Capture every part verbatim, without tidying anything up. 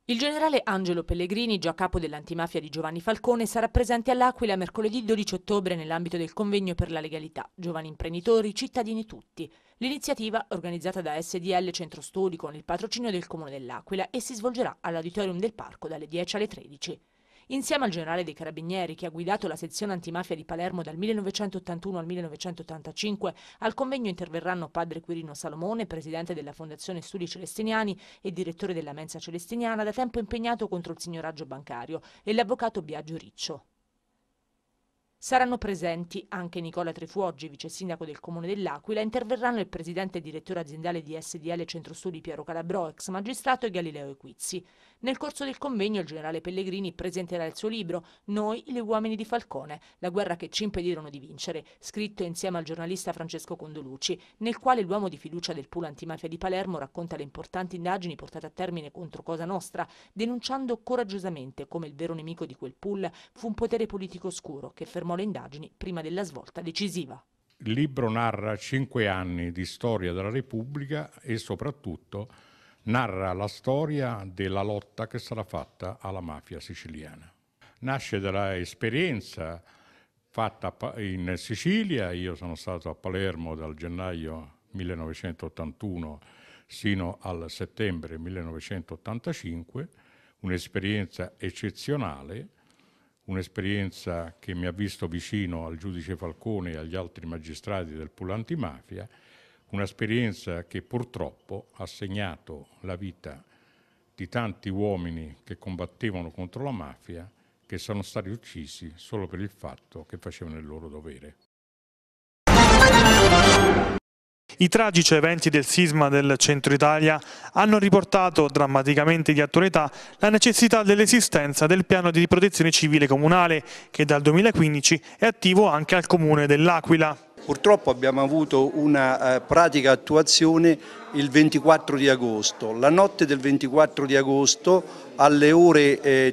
Il generale Angelo Pellegrini, già capo dell'antimafia di Giovanni Falcone, sarà presente all'Aquila mercoledì dodici ottobre nell'ambito del convegno per la legalità, giovani imprenditori, cittadini tutti. L'iniziativa, organizzata da S D L Centro Studi con il patrocinio del Comune dell'Aquila, e si svolgerà all'Auditorium del Parco dalle dieci alle tredici. Insieme al generale dei Carabinieri, che ha guidato la sezione antimafia di Palermo dal millenovecentottantuno al millenovecentottantacinque, al convegno interverranno padre Quirino Salomone, presidente della Fondazione Studi Celestiniani e direttore della Mensa Celestiniana, da tempo impegnato contro il signoraggio bancario, e l'avvocato Biagio Riccio. Saranno presenti anche Nicola Trefuoggi, vice sindaco del Comune dell'Aquila, interverranno il presidente e direttore aziendale di S D L Centro Studi Piero Calabrò, ex magistrato, e Galileo Equizzi. Nel corso del convegno il generale Pellegrini presenterà il suo libro Noi, gli uomini di Falcone, la guerra che ci impedirono di vincere, scritto insieme al giornalista Francesco Condolucci, nel quale l'uomo di fiducia del pool antimafia di Palermo racconta le importanti indagini portate a termine contro Cosa Nostra, denunciando coraggiosamente come il vero nemico di quel pool fu un potere politico oscuro che fermò le indagini prima della svolta decisiva. Il libro narra cinque anni di storia della Repubblica e soprattutto narra la storia della lotta che sarà fatta alla mafia siciliana. Nasce dalla esperienza fatta in Sicilia. Io sono stato a Palermo dal gennaio millenovecentottantuno sino al settembre millenovecentottantacinque, un'esperienza eccezionale, un'esperienza che mi ha visto vicino al giudice Falcone e agli altri magistrati del pool antimafia, un'esperienza che purtroppo ha segnato la vita di tanti uomini che combattevano contro la mafia, che sono stati uccisi solo per il fatto che facevano il loro dovere. I tragici eventi del sisma del centro Italia hanno riportato drammaticamente di attualità la necessità dell'esistenza del piano di protezione civile comunale, che dal duemilaquindici è attivo anche al Comune dell'Aquila. Purtroppo abbiamo avuto una eh, pratica attuazione il ventiquattro di agosto. La notte del ventiquattro di agosto alle ore eh,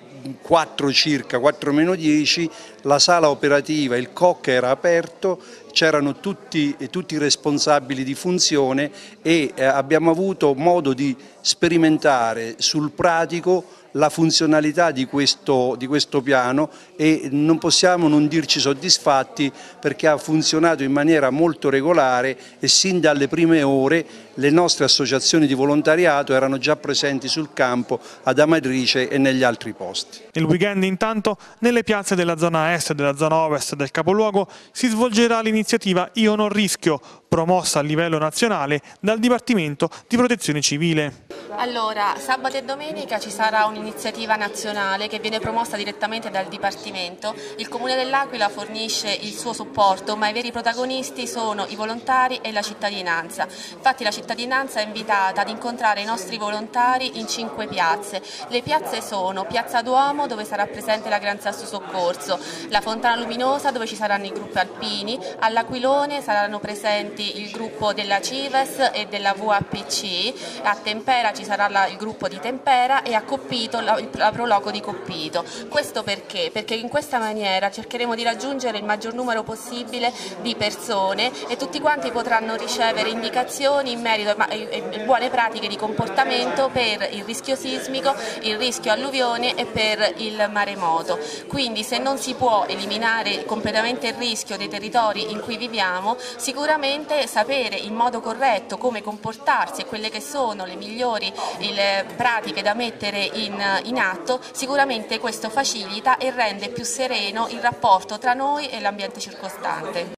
quattro circa, quattro meno dieci, la sala operativa, il C O C era aperto, c'erano tutti, tutti i responsabili di funzione e eh, abbiamo avuto modo di sperimentare sul pratico la funzionalità di questo, di questo piano, e non possiamo non dirci soddisfatti perché ha funzionato in maniera molto regolare e sin dalle prime ore le nostre associazioni di volontariato erano già presenti sul campo ad Amatrice e negli altri posti. Il weekend intanto nelle piazze della zona est e della zona ovest del capoluogo si svolgerà l'iniziativa Io non rischio, promossa a livello nazionale dal Dipartimento di Protezione Civile. Allora, sabato e domenica ci sarà un'iniziativa nazionale che viene promossa direttamente dal Dipartimento. Il Comune dell'Aquila fornisce il suo supporto, ma i veri protagonisti sono i volontari e la cittadinanza. Infatti la cittadinanza è invitata ad incontrare i nostri volontari in cinque piazze. Le piazze sono Piazza Duomo, dove sarà presente la Gran Sasso Soccorso, la Fontana Luminosa, dove ci saranno i gruppi alpini, all'Aquilone saranno presenti il gruppo della Cives e della V A P C, a Tempera ci sarà la, il gruppo di Tempera, e a Coppito la, la Proloco di Coppito. Questo perché? Perché in questa maniera cercheremo di raggiungere il maggior numero possibile di persone e tutti quanti potranno ricevere indicazioni in merito a buone pratiche di comportamento per il rischio sismico, il rischio alluvione e per il maremoto. Quindi se non si può eliminare completamente il rischio dei territori in cui viviamo, sicuramente sapere in modo corretto come comportarsi e quelle che sono le migliori le pratiche da mettere in, in atto, sicuramente questo facilita e rende più sereno il rapporto tra noi e l'ambiente circostante.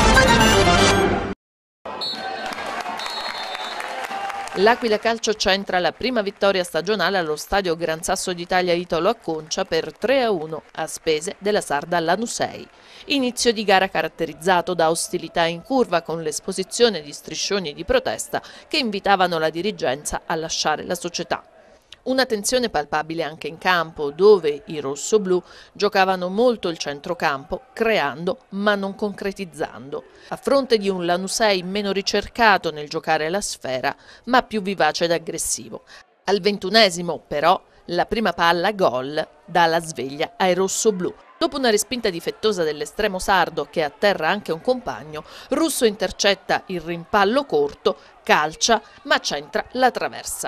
L'Aquila Calcio centra la prima vittoria stagionale allo stadio Gran Sasso d'Italia Italo Acconcia per tre a uno a spese della sarda Lanusei. Inizio di gara caratterizzato da ostilità in curva, con l'esposizione di striscioni di protesta che invitavano la dirigenza a lasciare la società. Una tensione palpabile anche in campo, dove i rossoblù giocavano molto il centrocampo, creando ma non concretizzando, a fronte di un Lanusei meno ricercato nel giocare la sfera, ma più vivace ed aggressivo. Al ventunesimo, però, la prima palla gol dà la sveglia ai rossoblù. Dopo una respinta difettosa dell'estremo sardo, che atterra anche un compagno, Russo intercetta il rimpallo corto, calcia, ma centra la traversa.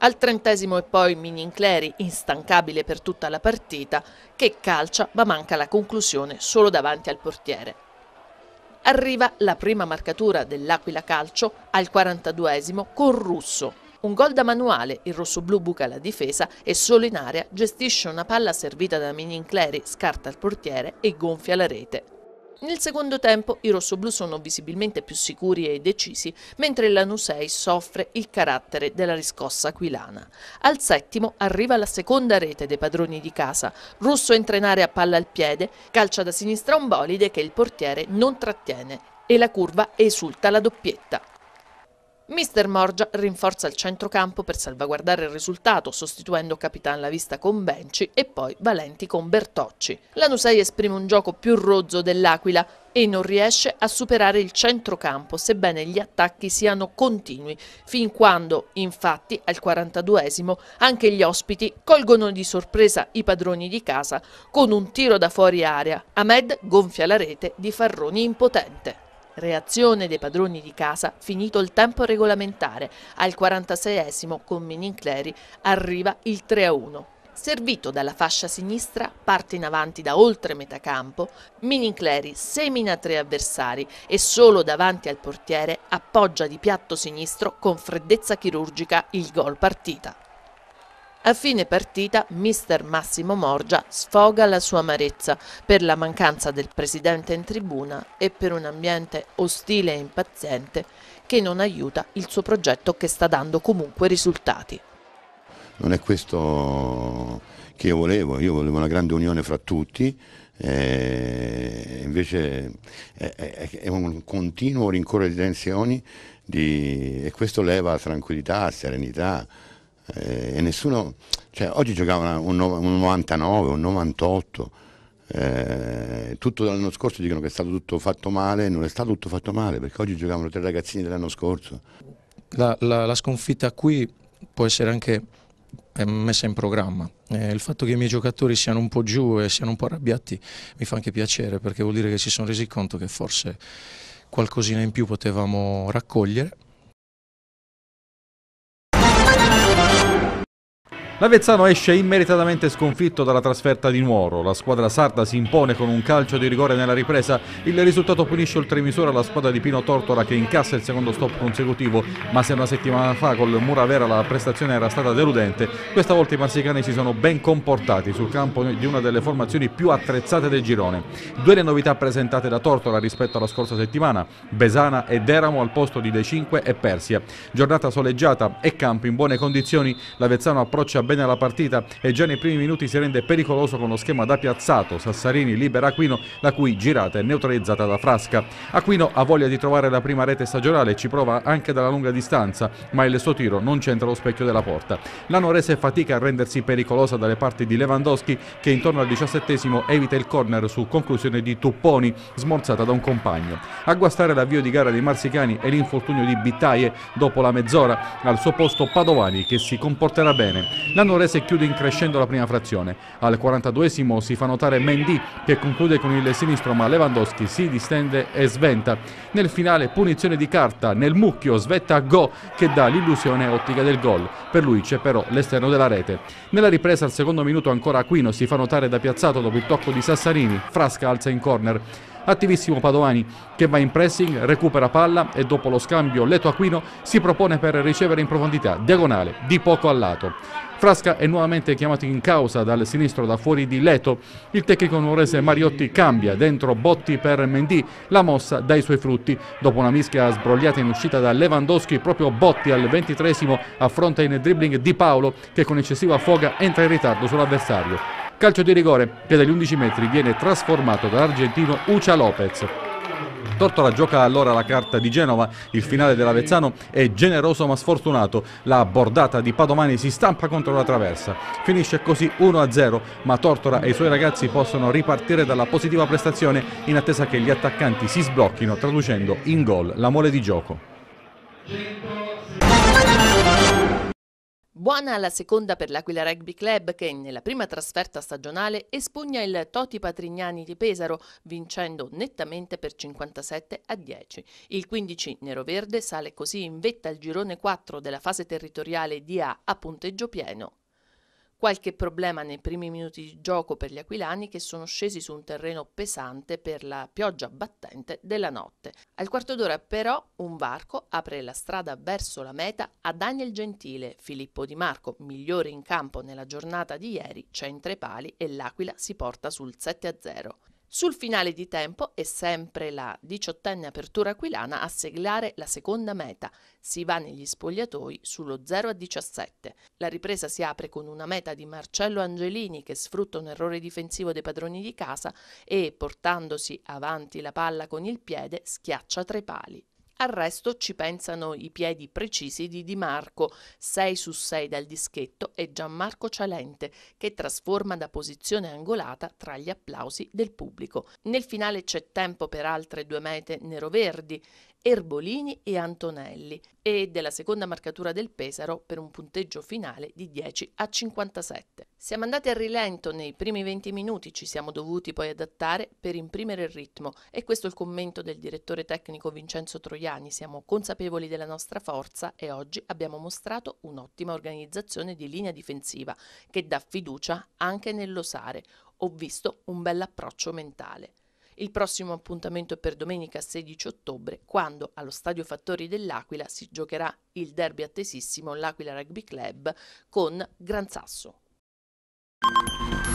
Al trentesimo e poi Minincleri, instancabile per tutta la partita, che calcia ma manca la conclusione solo davanti al portiere. Arriva la prima marcatura dell'Aquila Calcio al quarantaduesimo con Russo. Un gol da manuale, il rossoblù buca la difesa e solo in area gestisce una palla servita da Minincleri, scarta il portiere e gonfia la rete. Nel secondo tempo i rossoblù sono visibilmente più sicuri e decisi, mentre il Lanusei soffre il carattere della riscossa aquilana. Al settimo arriva la seconda rete dei padroni di casa. Russo entra in area a palla al piede, calcia da sinistra un bolide che il portiere non trattiene e la curva esulta la doppietta. Mister Morgia rinforza il centrocampo per salvaguardare il risultato, sostituendo Capitan Lavista con Benci e poi Valenti con Bertocci. Lanusei esprime un gioco più rozzo dell'Aquila e non riesce a superare il centrocampo, sebbene gli attacchi siano continui, fin quando, infatti, al quarantaduesimo anche gli ospiti colgono di sorpresa i padroni di casa con un tiro da fuori area. Ahmed gonfia la rete di Farroni impotente. Reazione dei padroni di casa, finito il tempo regolamentare. Al quarantaseiesimo con Minincleri arriva il tre a uno. Servito dalla fascia sinistra, parte in avanti da oltre metà campo, Minincleri semina tre avversari e solo davanti al portiere appoggia di piatto sinistro con freddezza chirurgica il gol partita. A fine partita mister Massimo Morgia sfoga la sua amarezza per la mancanza del presidente in tribuna e per un ambiente ostile e impaziente che non aiuta il suo progetto che sta dando comunque risultati. Non è questo che io volevo, io volevo una grande unione fra tutti, eh, invece è, è, è un continuo rincorrere di tensioni di, e questo leva tranquillità, serenità. Eh, e nessuno, cioè oggi giocava un, un novantanove, un novantotto, eh, tutto l'anno scorso dicono che è stato tutto fatto male, non è stato tutto fatto male perché oggi giocavano tre ragazzini dell'anno scorso. La, la, la sconfitta qui può essere anche messa in programma, eh, il fatto che i miei giocatori siano un po' giù e siano un po' arrabbiati mi fa anche piacere perché vuol dire che si sono resi conto che forse qualcosina in più potevamo raccogliere. L'Avezzano esce immeritatamente sconfitto dalla trasferta di Nuoro. La squadra sarda si impone con un calcio di rigore nella ripresa. Il risultato punisce oltremisura la squadra di Pino Tortora che incassa il secondo stop consecutivo, ma se una settimana fa col Muravera la prestazione era stata deludente, questa volta i marsicani si sono ben comportati sul campo di una delle formazioni più attrezzate del girone. Due le novità presentate da Tortora rispetto alla scorsa settimana: Besana e Deramo al posto di De Cinque e Persia. Giornata soleggiata e campo in buone condizioni, l'Avezzano approccia bene alla partita e già nei primi minuti si rende pericoloso con lo schema da piazzato. Sassarini libera Aquino, la cui girata è neutralizzata da Frasca. Aquino ha voglia di trovare la prima rete stagionale, ci prova anche dalla lunga distanza, ma il suo tiro non c'entra lo specchio della porta. La Norese fatica a rendersi pericolosa dalle parti di Lewandowski che intorno al diciassettesimo evita il corner su conclusione di Tupponi, smorzata da un compagno. A guastare l'avvio di gara dei marsicani e l'infortunio di Bittaie dopo la mezz'ora, al suo posto Padovani che si comporterà bene. La Norese chiude in crescendo la prima frazione. Al quarantaduesimo si fa notare Mendy che conclude con il sinistro, ma Lewandowski si distende e sventa. Nel finale punizione di carta, nel mucchio svetta a Go che dà l'illusione ottica del gol. Per lui c'è però l'esterno della rete. Nella ripresa al secondo minuto ancora Aquino si fa notare da piazzato dopo il tocco di Sassarini. Frasca alza in corner. Attivissimo Padovani che va in pressing, recupera palla e dopo lo scambio Leto Aquino si propone per ricevere in profondità, diagonale, di poco a lato. Frasca è nuovamente chiamato in causa dal sinistro da fuori di Leto. Il tecnico nuorese Mariotti cambia, dentro Botti per Mendy, la mossa dà i suoi frutti. Dopo una mischia sbrogliata in uscita da Lewandowski, proprio Botti al ventitreesimo affronta in dribbling Di Paolo che con eccessiva foga entra in ritardo sull'avversario. Calcio di rigore che dagli undici metri viene trasformato dall'argentino Ucha Lopez. Tortora gioca allora la carta di Genova, il finale dell'Avezzano è generoso ma sfortunato, la bordata di Padovani si stampa contro la traversa. Finisce così uno a zero, ma Tortora e i suoi ragazzi possono ripartire dalla positiva prestazione in attesa che gli attaccanti si sblocchino, traducendo in gol la mole di gioco. Buona la seconda per l'Aquila Rugby Club che nella prima trasferta stagionale espugna il Toti Patrignani di Pesaro vincendo nettamente per cinquantasette a dieci. Il quindici neroverde sale così in vetta al girone quattro della fase territoriale di A a punteggio pieno. Qualche problema nei primi minuti di gioco per gli aquilani che sono scesi su un terreno pesante per la pioggia battente della notte. Al quarto d'ora però un varco apre la strada verso la meta a Daniel Gentile. Filippo Di Marco, migliore in campo nella giornata di ieri, centra i pali e l'Aquila si porta sul sette a zero. Sul finale di tempo è sempre la diciottenne apertura aquilana a segnare la seconda meta. Si va negli spogliatoi sullo zero a diciassette. La ripresa si apre con una meta di Marcello Angelini che sfrutta un errore difensivo dei padroni di casa e, portandosi avanti la palla con il piede, schiaccia tra i pali. Al resto ci pensano i piedi precisi di Di Marco, sei su sei dal dischetto, e Gianmarco Cialente, che trasforma da posizione angolata tra gli applausi del pubblico. Nel finale c'è tempo per altre due mete neroverdi, Erbolini e Antonelli, e della seconda marcatura del Pesaro per un punteggio finale di dieci a cinquantasette. Siamo andati a rilento nei primi venti minuti, ci siamo dovuti poi adattare per imprimere il ritmo e questo è il commento del direttore tecnico Vincenzo Troiani. Siamo consapevoli della nostra forza e oggi abbiamo mostrato un'ottima organizzazione di linea difensiva che dà fiducia anche nell'osare. Ho visto un bell'approccio mentale. Il prossimo appuntamento è per domenica sedici ottobre, quando allo Stadio Fattori dell'Aquila si giocherà il derby attesissimo l'Aquila Rugby Club con Gran Sasso.